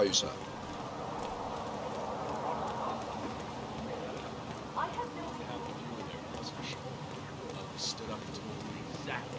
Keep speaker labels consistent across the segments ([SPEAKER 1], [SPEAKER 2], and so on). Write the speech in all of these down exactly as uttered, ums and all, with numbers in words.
[SPEAKER 1] are you, sir?
[SPEAKER 2] I have no idea what you were there, that's for sure. Uh, stood up and told me exactly.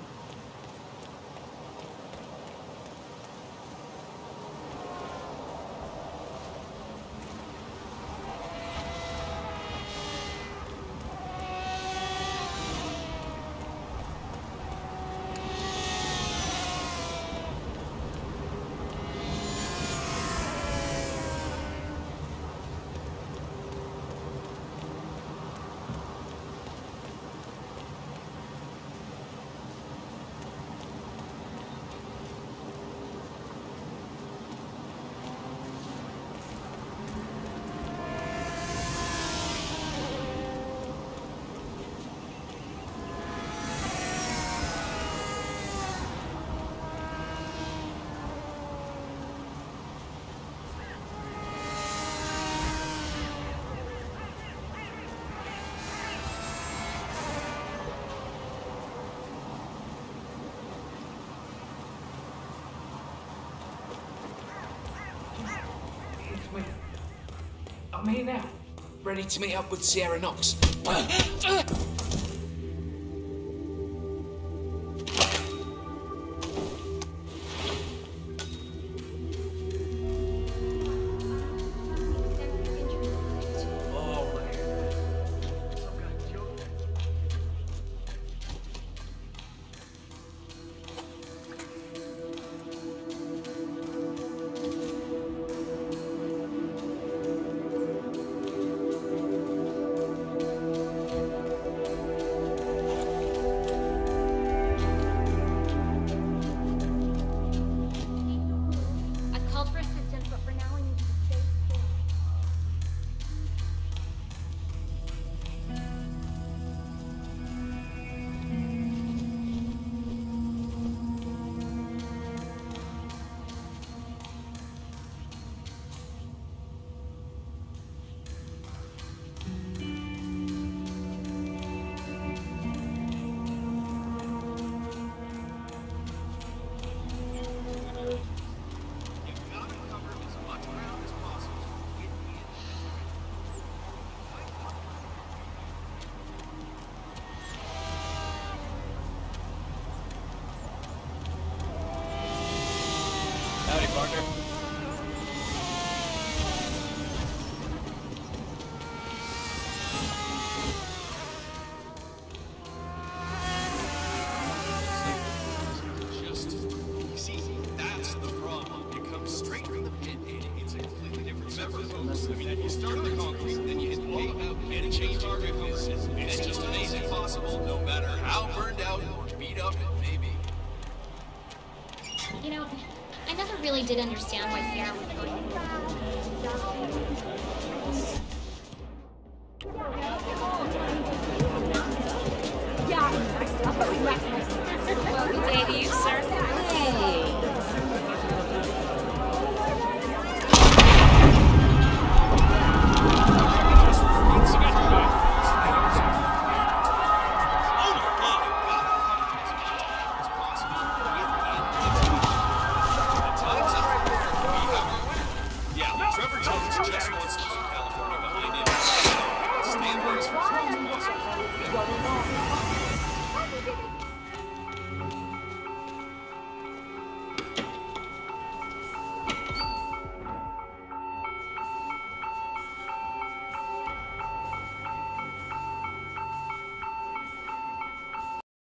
[SPEAKER 3] I'm here now, ready to meet up with Sierra Knox.
[SPEAKER 2] Howdy, partner.
[SPEAKER 4] Just, you see, that's the problem. It comes straight from the pit, and it's a completely different substance. I mean, if you start on the concrete, then you hit the pavement, and it changes our fitness. It's just amazing possible, no matter how burned out or beat up it may be.
[SPEAKER 5] You know, I never really did understand why Sierra was going.
[SPEAKER 6] Yeah, well, good day to you, sir.